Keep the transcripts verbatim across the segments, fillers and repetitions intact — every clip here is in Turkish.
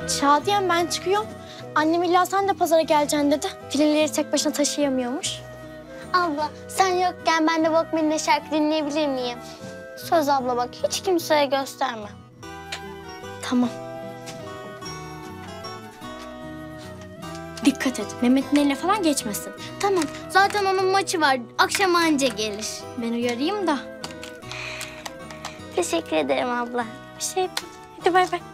Şadiyen ben çıkıyorum. Annem illa sen de pazara geleceksin dedi. Fileleri tek başına taşıyamıyormuş. Abla sen yokken ben de Walkman'de şarkı dinleyebilir miyim? Söz abla bak hiç kimseye gösterme. Tamam. Dikkat et. Mehmet'in eline falan geçmesin. Tamam zaten onun maçı var. Akşam anca gelir. Ben uyarayım da. Teşekkür ederim abla. Bir şey. Hadi bay bay.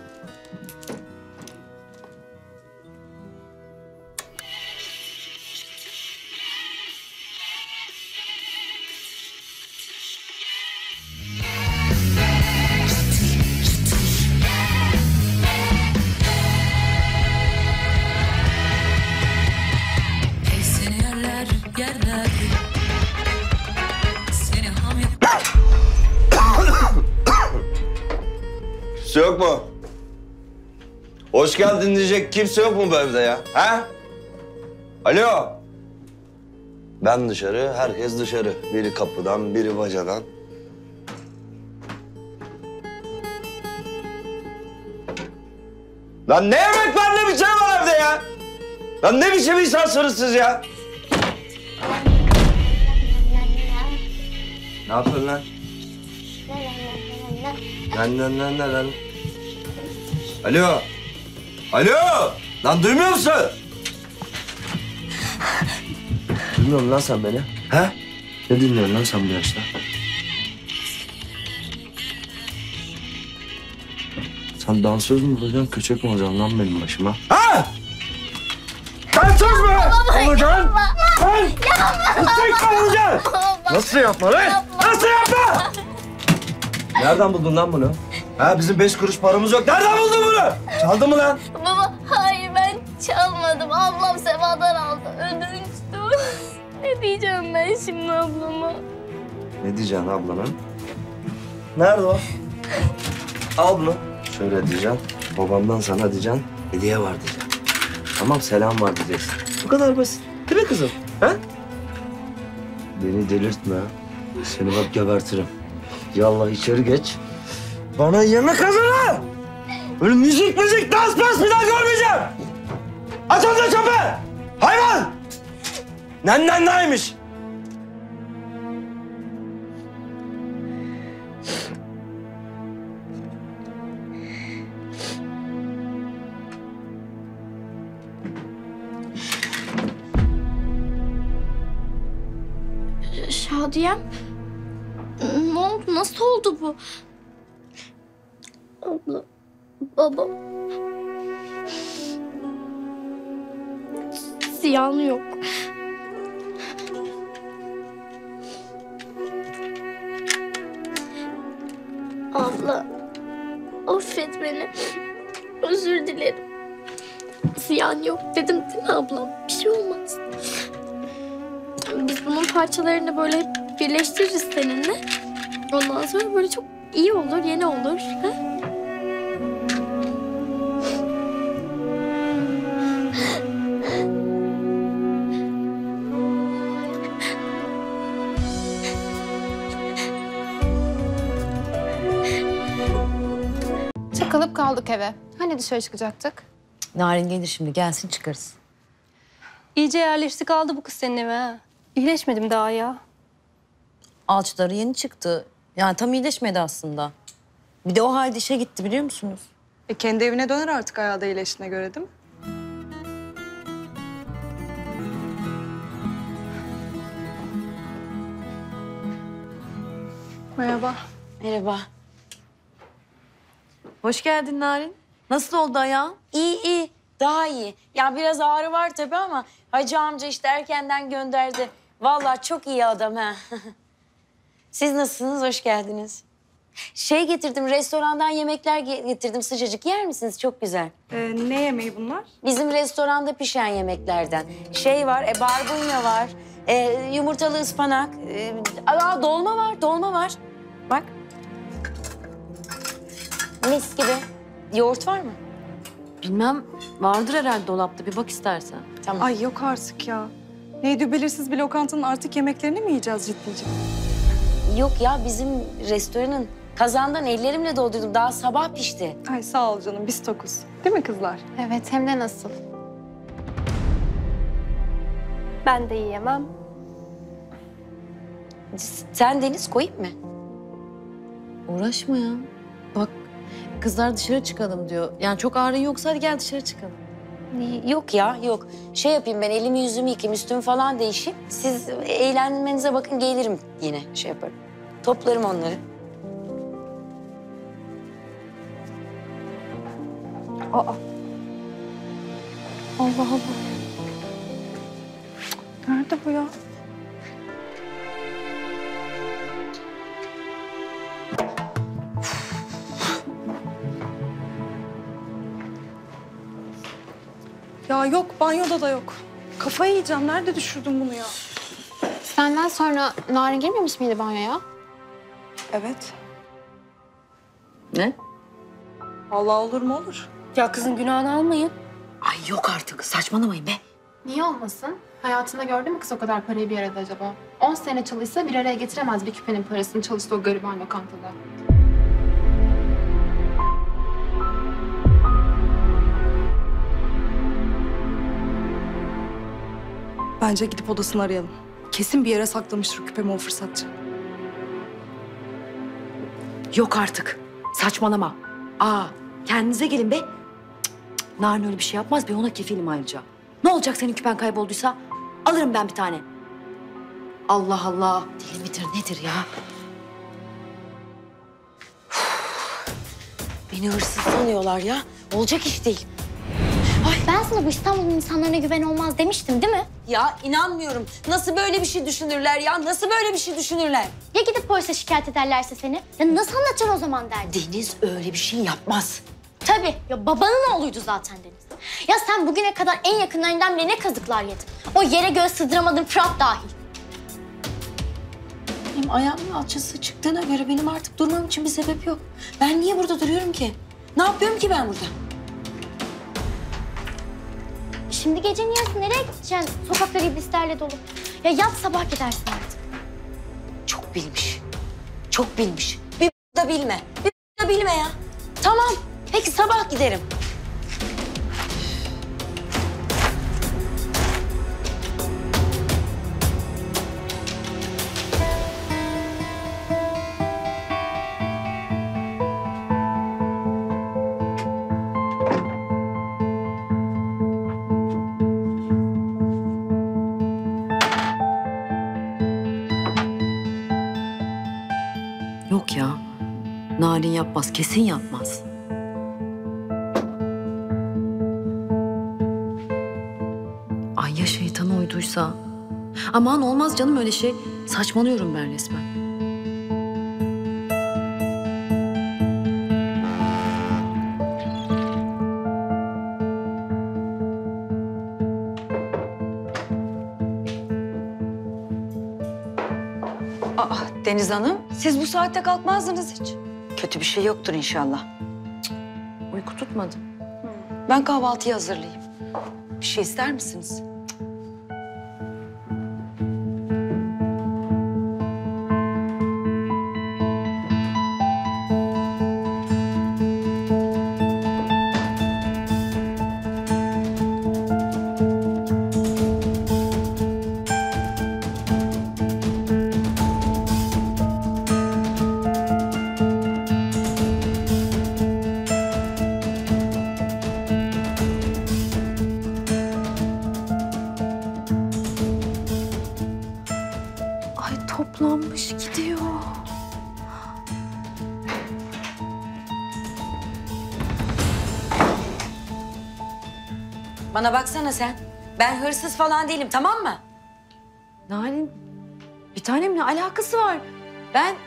Kimse yok mu? Hoş geldin diyecek kimse yok mu bu evde ya? Ha? Alo? Ben dışarı, herkes dışarı. Biri kapıdan, biri bacadan. Lan ne yemek var, ne bir şey var evde ya? Lan ne biçim insansınız siz ya? Ne yapıyorsun lan? Lan lan lan lan lan. Alo. Alo. Lan duymuyor musun? Duymuyor musun lan sen beni? Ha? Ne dinliyorsun lan sen bu yaşta? Sen dansöz mü olacaksın, köçek mi olacaksın lan benim başıma? Ha? Dansöz mü? Olacaksın? Ben? Köçek mi olacaksın? Nasıl yapma lan? Nasıl yapma? Nereden buldun lan bunu? Ha, bizim beş kuruş paramız yok. Nereden buldun bunu? Çaldın mı lan? Baba hayır ben çalmadım. Ablam Seva'dan aldı. Ödünçtü. Ne diyeceğim ben şimdi ablama? Ne diyeceksin ablana? Nerede o? Al bunu. Şöyle diyeceksin. Babamdan sana diyeceksin. Hediye var diyeceksin. Tamam, selam var diyeceksin. Bu kadar basit. Değil mi kızım? Ha? Beni delirtme. Seni bak gebertirim. Yallah içeri geç. Bana yemek hazırla. Böyle müzik müzik, dans dans bir daha görmeyeceğim. Aç onu çöpe. Hayvan. Nen neymiş? Şadiyem. Ne oldu? Nasıl oldu bu? Abla, baba. Ziyanı yok. Abla, affet beni. Özür dilerim. Ziyan yok dedim değil mi ablam? Bir şey olmaz. Biz bunun parçalarını böyle hep birleştiririz seninle. Ondan sonra böyle çok iyi olur, yeni olur. Ha? Çakalıp kaldık eve. Hani dışarı çıkacaktık? Narin gelir şimdi, gelsin çıkarız. İyice yerleştik aldı bu kız senin eve ha. İyileşmedim daha ya. Alçıları yeni çıktı. Yani tam iyileşmedi aslında. Bir de o halde işe gitti biliyor musunuz? E kendi evine döner artık ayağı da iyileştiğine göre değil mi? Merhaba. Merhaba. Hoş geldin Narin. Nasıl oldu ayağın? İyi iyi, daha iyi. Ya biraz ağrı var tabii ama hacı amca işte erkenden gönderdi. Vallahi çok iyi adam ha. Siz nasılsınız? Hoş geldiniz. Şey getirdim, restorandan yemekler ge- getirdim sıcacık. Yer misiniz? Çok güzel. Ee, ne yemeği bunlar? Bizim restoranda pişen yemeklerden. Şey var, e, barbunya var, e, yumurtalı ıspanak. E, aa, dolma var, dolma var. Bak. Mis gibi. Yoğurt var mı? Bilmem, vardır herhalde dolapta. Bir bak istersen. Tamam. Ay yok artık ya. Neydi belirsiz bir lokantanın artık yemeklerini mi yiyeceğiz ciddi ciddi? Yok ya, bizim restoranın Kazandan ellerimle doldurdum. Daha sabah pişti. Ay sağ ol canım, biz tokuz. Değil mi kızlar? Evet, hem de nasıl? Ben de yiyemem. Sen Deniz koyayım mı? Uğraşma ya. Bak kızlar dışarı çıkalım diyor. Yani çok ağrın yoksa hadi gel dışarı çıkalım. Yok ya, yok. Şey yapayım ben, elimi yüzümü yıkayayım, üstümü falan değişeyim. Siz eğlenmenize bakın, gelirim yine şey yaparım. Toplarım onları. Aa. Allah Allah. Nerede bu ya? Ya yok, banyoda da yok. Kafayı yiyeceğim. Nerede düşürdün bunu ya? Senden sonra Narin girmemiş miydi banyoya? Evet. Ne? Vallahi olur mu olur. Ya kızın günahını almayın. Ay yok artık saçmalamayın be. Niye olmasın? Hayatında gördün mü kız o kadar parayı bir arada acaba? On sene çalışsa bir araya getiremez bir küpenin parasını çalıştı o gariban lokantada. Bence gidip odasını arayalım. Kesin bir yere saklamıştır küpemi o fırsatçı. Yok artık. Saçmalama. Aa, kendinize gelin be. Cık, cık. Narin öyle bir şey yapmaz. Ben ona kefilim ayrıca. Ne olacak senin küpen kaybolduysa? Alırım ben bir tane. Allah Allah. Deli midir nedir ya? Beni hırsız sanıyorlar ya. Olacak iş değil. Ben sana bu İstanbul'un insanlarına güven olmaz demiştim değil mi? Ya inanmıyorum. Nasıl böyle bir şey düşünürler ya? Nasıl böyle bir şey düşünürler? Ya gidip polise şikayet ederlerse seni? Ya nasıl anlatacaksın o zaman derdi? Deniz öyle bir şey yapmaz. Tabii. Ya babanın oğluydu zaten Deniz. Ya sen bugüne kadar en yakınlarından bile ne kazıklar yedin? O yere göz sığdıramadın Fırat dahil. Benim ayağımın alçısı çıktığına göre benim artık durmam için bir sebep yok. Ben niye burada duruyorum ki? Ne yapıyorum ki ben burada? Şimdi gecenin yarısı nereye gideceksin? Sokaklar iblislerle dolu. Ya yat sabah gidersin artık. Çok bilmiş. Çok bilmiş. Bir da bilme. Bir da bilme ya. Tamam. Peki sabah giderim. Yok ya. Narin yapmaz. Kesin yapmaz. Ay ya şeytana uyduysa? Aman olmaz canım öyle şey. Saçmalıyorum ben resmen. Aa, Deniz Hanım, siz bu saatte kalkmazdınız hiç. Kötü bir şey yoktur inşallah. Uyku tutmadı. Ben kahvaltıyı hazırlayayım. Bir şey ister misiniz? Ay toplanmış gidiyor. Bana baksana sen. Ben hırsız falan değilim, tamam mı? Narin bir tanem ne alakası var? Ben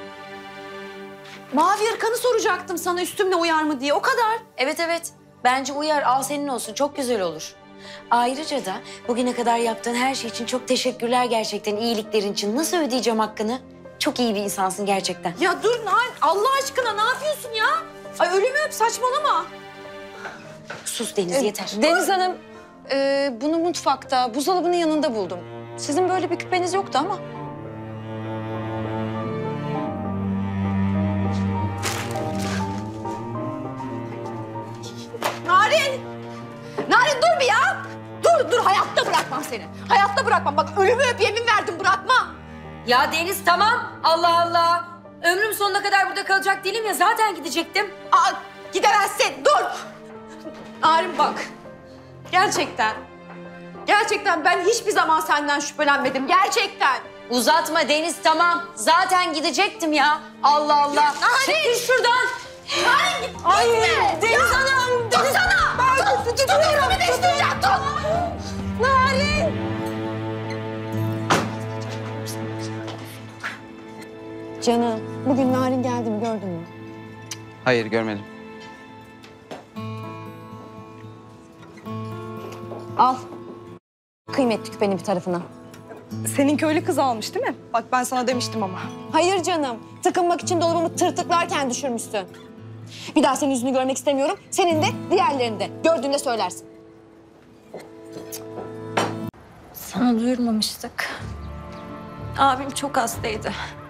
mavi ırkanı soracaktım sana üstümle uyar mı diye o kadar. Evet evet. Bence uyar, al senin olsun. Çok güzel olur. Ayrıca da bugüne kadar yaptığın her şey için çok teşekkürler gerçekten, iyiliklerin için. Nasıl ödeyeceğim hakkını? Çok iyi bir insansın gerçekten. Ya dur Narin Allah aşkına ne yapıyorsun ya? Ay ölümü öp saçmalama. Sus Deniz, yeter. Deniz Hanım, e, bunu mutfakta, buzdolabının yanında buldum. Sizin böyle bir küpeniz yoktu ama. Narin dur bir ya. Dur dur hayatta bırakmam seni. Hayatta bırakmam. Bak ölümü öp yemin verdim bırakmam. Ya Deniz tamam. Allah Allah. Ömrüm sonuna kadar burada kalacak değilim ya. Zaten gidecektim. Aa, gidemezsin dur. Narin bak. Gerçekten. Gerçekten ben hiçbir zaman senden şüphelenmedim. Gerçekten. Uzatma Deniz tamam. Zaten gidecektim ya. Allah Allah. Çekil şuradan. Narin git. Ay gitme. Deniz Hanım. Deniz Hanım. Ben tut. Tutuyorum. Bir değiştireceğim. Tut. Narin. Canım, bugün Narin geldi mi gördün mü? Hayır görmedim. Al. Kıymetli küpenin bir tarafına. Senin köylü kız almış değil mi? Bak ben sana demiştim ama. Hayır canım. Tıkınmak için dolabımı tırtıklarken düşürmüşsün. Bir daha senin yüzünü görmek istemiyorum. Senin de diğerlerinin de. Gördüğünde söylersin. Sana duyurmamıştık. Abim çok hastaydı.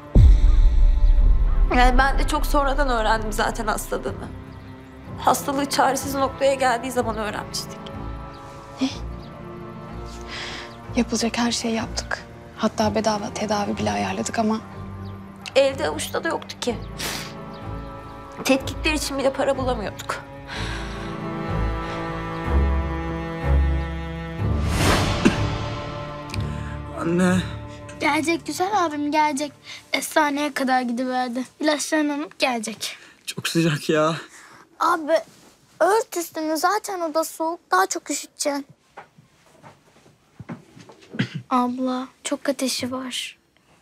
Yani ben de çok sonradan öğrendim zaten hastalığını. Hastalığı çaresiz noktaya geldiği zaman öğrenmiştik. Yapılacak her şeyi yaptık. Hatta bedava tedavi bile ayarladık ama Elde avuçta da yoktu ki. Tetkikler için bile para bulamıyorduk. Anne. Gelecek güzel abim gelecek. Eczaneye kadar gidiverdi. İlaçlarını alıp gelecek. Çok sıcak ya. Abi ört üstünü zaten oda soğuk. Daha çok üşüteceksin. Abla çok ateşi var.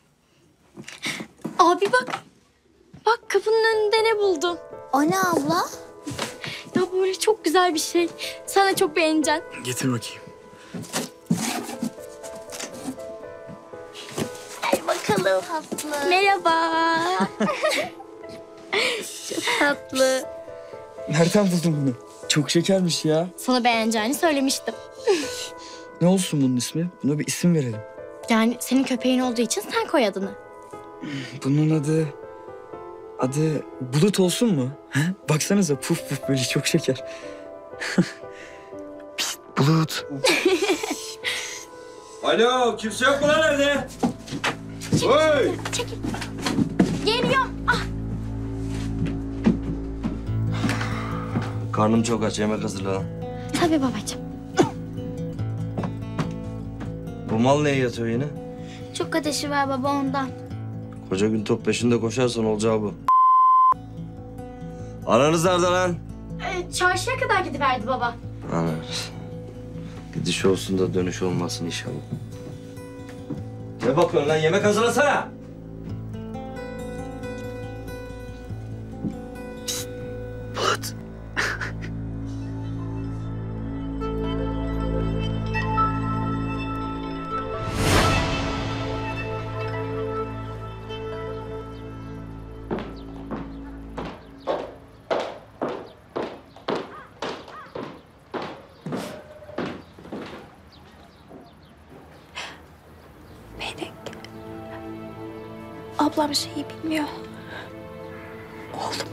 Abi bak. Bak kapının önünde ne buldum. O ne abla? Ya böyle çok güzel bir şey. Sana çok beğeneceksin. Getir bakayım. Hadi bakalım. Tatlı. Merhaba. Çok tatlı. Nereden buldun bunu? Çok şekermiş ya. Sana beğeneceğini söylemiştim. Ne olsun bunun ismi? Buna bir isim verelim. Yani senin köpeğin olduğu için sen koy adını. Bunun adı... Adı Bulut olsun mu? He? Baksanıza puf puf böyle çok şeker. Pişt, Bulut. Alo, kimse yok mu lan evde? Oy! Çekil. Geliyorum. Ah. Karnım çok aç, yemek hazırla lan. Tabii babacığım. Bu mal neye yatıyor yine? Çok ateşi var baba ondan. Koca gün top peşinde koşarsan olacağı bu. Ananız nerede lan? Ee, çarşıya kadar gidiverdi baba. Ananız. Gidiş olsun da dönüş olmasın inşallah. Ne bakıyorsun lan? Yemek hazırlasana. Bulut. Melek. Ablam şeyi bilmiyor. Oğlum.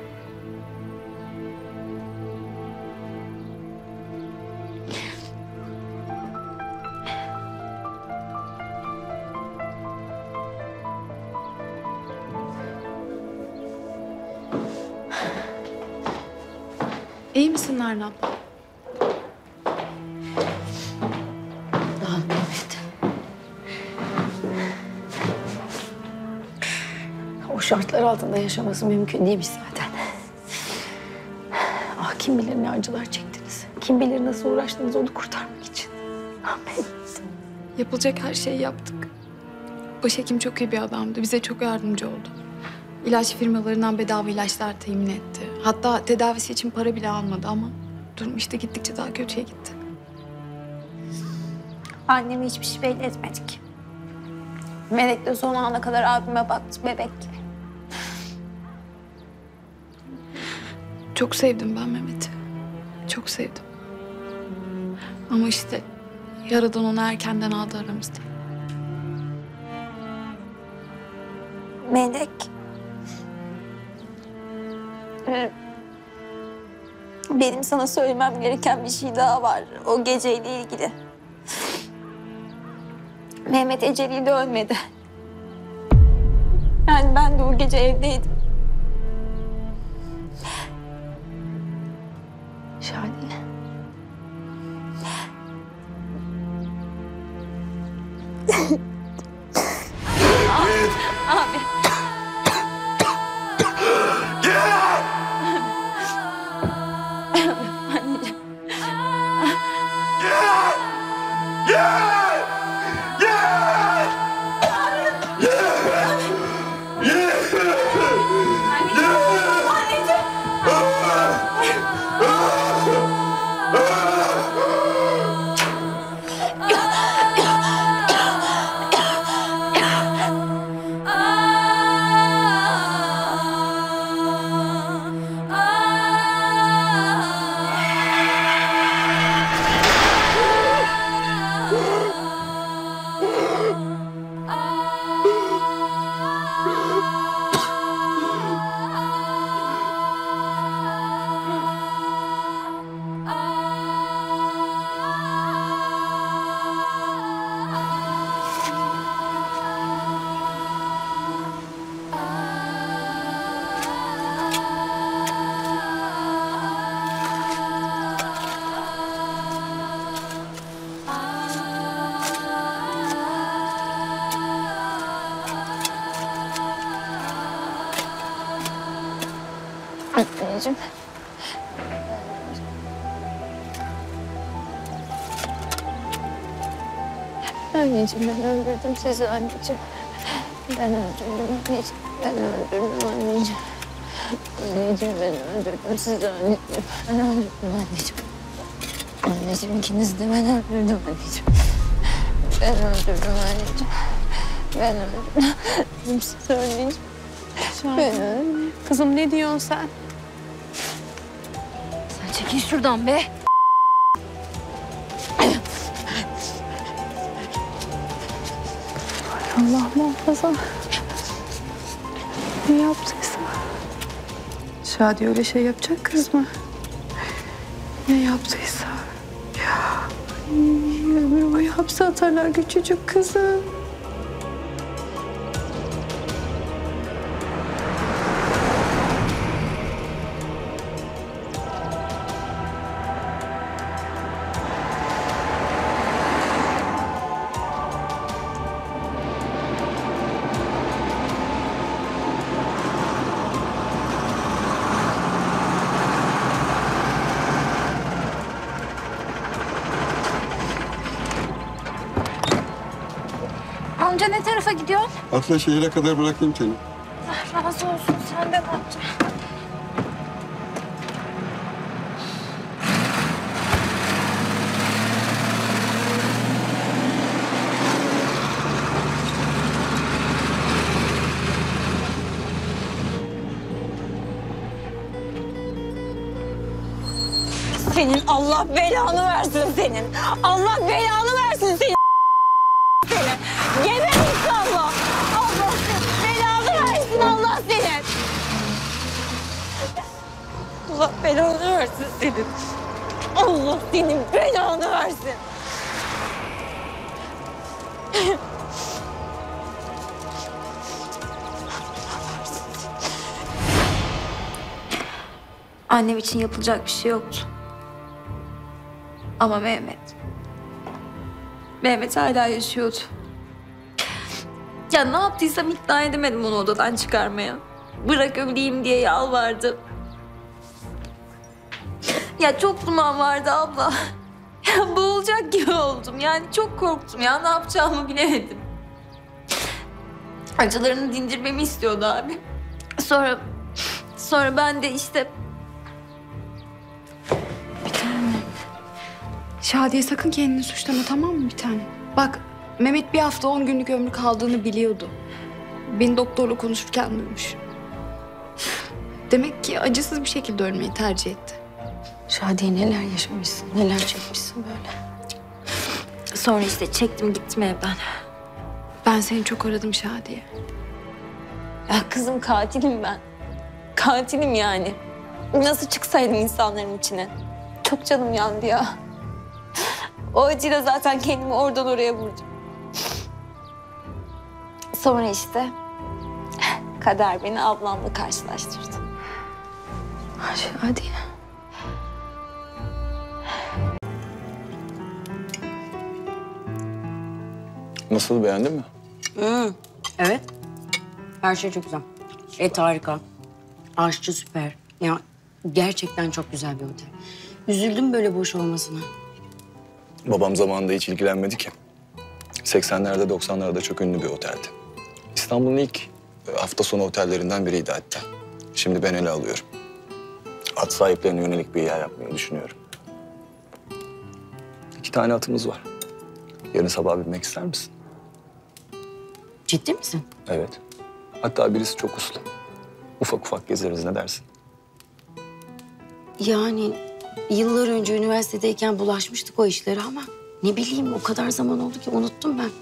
iyi misin Narin abla? Ah Mehmet. O şartlar altında yaşaması mümkün değilmiş zaten. Ah kim bilir ne acılar çektiniz. Kim bilir nasıl uğraştınız onu kurtarmak için. Ah Mehmet. Yapılacak her şeyi yaptık. Başhekim çok iyi bir adamdı. Bize çok yardımcı oldu. İlaç firmalarından bedava ilaçlar temin etti. Hatta tedavisi için para bile almadı ama durum işte gittikçe daha kötüye gitti. Anneme hiçbir şey belli etmedik. Melek de son ana kadar abime baktı bebek gibi. Çok sevdim ben Mehmet'i. Çok sevdim. Ama işte yaradan onu erkenden aldı aramızda. Melek. Ee, benim sana söylemem gereken bir şey daha var. O geceyle ilgili. Mehmet eceliyle ölmedi. Yani ben de o gece evdeydim. Şadiye. Abi. Anneciğim. Anneciğim. Anneciğim ben öldürdüm sizi anneciğim. Ben öldürdüm anneciğim. Ben öldürdüm anneciğim. Anneciğim ben öldürdüm sizi anneciğim. Ben öldürdüm anneciğim. Anneciğim ikinizi de ben öldürdüm anneciğim. Ben öldürdüm anneciğim. Ben öldürdüm sizi anneciğim. Ben öldürdüm. Kızım ne diyorsun sen? Sen çekil şuradan be. Allah muhafaza. Ne yaptıysa. Şadi öyle şey yapacak kız mı? Ne yaptıysa. Ya. Ömür boyu hapse atarlar küçücük kızı. Amca ne tarafa gidiyorsun? Atla şehire kadar bırakayım seni. Allah razı olsun senden amca. Senin Allah belanı versin senin. Allah belanı versin senin. Senin. Geber inşallah. Allah belanı versin Allah senin. Allah belanı versin senin. Allah senin belanı versin. Annem için yapılacak bir şey yoktu. Ama Mehmet... Mehmet hala yaşıyordu. Ya ne yaptıysam ikna edemedim onu odadan çıkarmaya. Bırak öleyim diye yalvardım. Ya çok duman vardı abla. Ya boğulacak gibi oldum. Yani çok korktum ya. Ne yapacağımı bilemedim. Acılarını dindirmemi istiyordu abi. Sonra... Sonra ben de işte... Şadiye sakın kendini suçlama, tamam mı bir tane? Bak Mehmet bir hafta on günlük ömrü kaldığını biliyordu. Beni doktorla konuşurken duymuş. Demek ki acısız bir şekilde ölmeyi tercih etti. Şadiye neler yaşamışsın, neler çekmişsin böyle. Sonra işte çektim gittim evden. Ben seni çok aradım Şadiye. Ya kızım katilim ben. Katilim yani. Nasıl çıksaydım insanların içine? Çok canım yandı ya. O acıyla zaten kendimi oradan oraya vurdum. Sonra işte kader beni ablamla karşılaştırdı. Hadi. Nasıl, beğendin mi? Hmm, evet. Her şey çok güzel. Et harika. Aşçı süper. Ya gerçekten çok güzel bir otel. Üzüldüm böyle boş olmasına. Babam zamanında hiç ilgilenmedi ki. seksenlerde doksanlarda çok ünlü bir oteldi. İstanbul'un ilk hafta sonu otellerinden biriydi hatta. Şimdi ben ele alıyorum. At sahiplerine yönelik bir yer yapmayı düşünüyorum. İki tane atımız var. Yarın sabah binmek ister misin? Ciddi misin? Evet. Hatta birisi çok uslu. Ufak ufak gezeriz, ne dersin? Yani yıllar önce üniversitedeyken bulaşmıştık o işlere ama ne bileyim o kadar zaman oldu ki unuttum ben.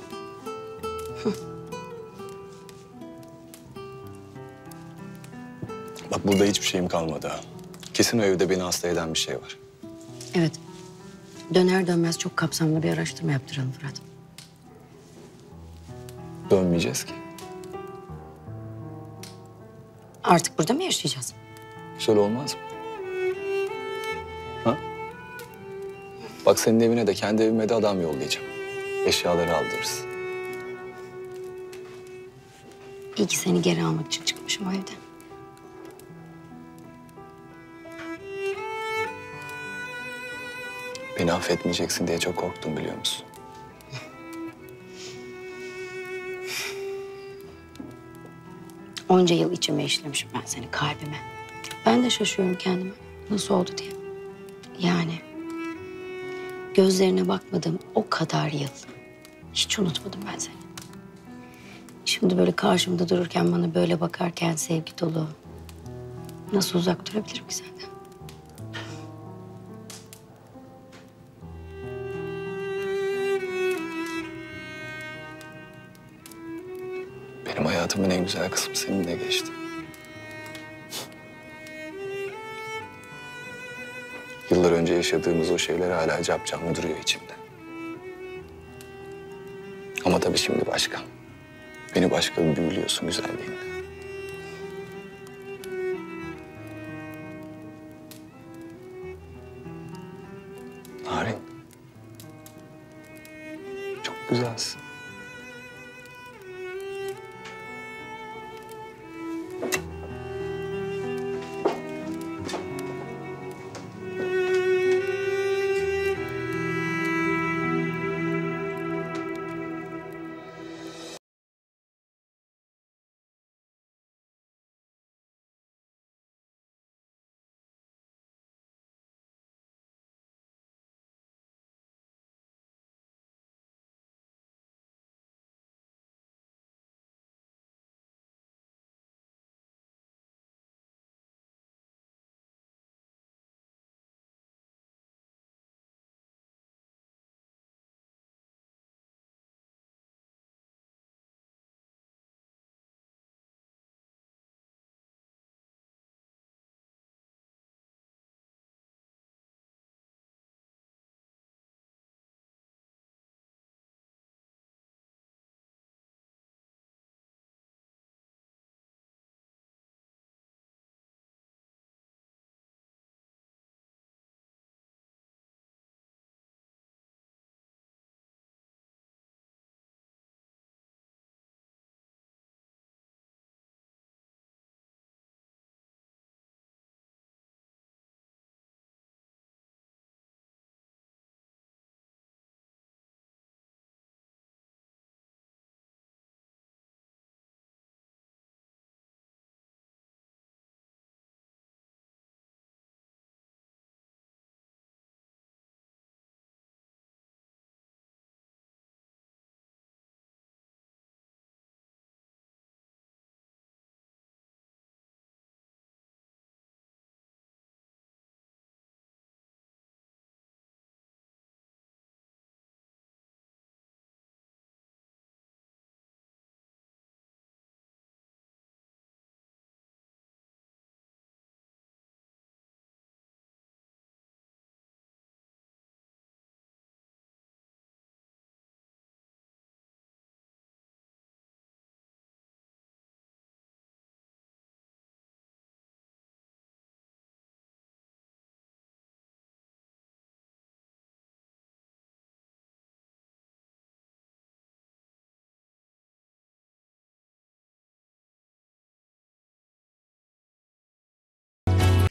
Bak burada hiçbir şeyim kalmadı ha. Kesin o evde beni hasta eden bir şey var. Evet. Döner dönmez çok kapsamlı bir araştırma yaptıralım Fırat. Dönmeyeceğiz ki. Artık burada mı yaşayacağız? Güzel olmaz mı? Ha? Bak senin evine de kendi evime de adam yollayacağım. Eşyaları aldırırız. İyi ki seni geri almak için çıkmışım o evden. Beni affetmeyeceksin diye çok korktum, biliyor musun? Onca yıl içime işlemişim ben seni, kalbime. Ben de şaşıyorum kendime. Nasıl oldu diye. Yani gözlerine bakmadığım o kadar yıl. Hiç unutmadım ben seni. Şimdi böyle karşımda dururken, bana böyle bakarken sevgi dolu. Nasıl uzak durabilirim ki senden? Benim hayatımın en güzel kısmı seninle geçti. Yıllar önce yaşadığımız o şeyler hala capcanlı duruyor içimde. Ama tabii şimdi başka. Beni başka bir büyülüyorsun güzelliğinle. Narin. Çok güzelsin.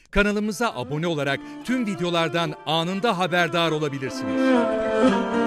Kanalımıza abone olarak tüm videolardan anında haberdar olabilirsiniz.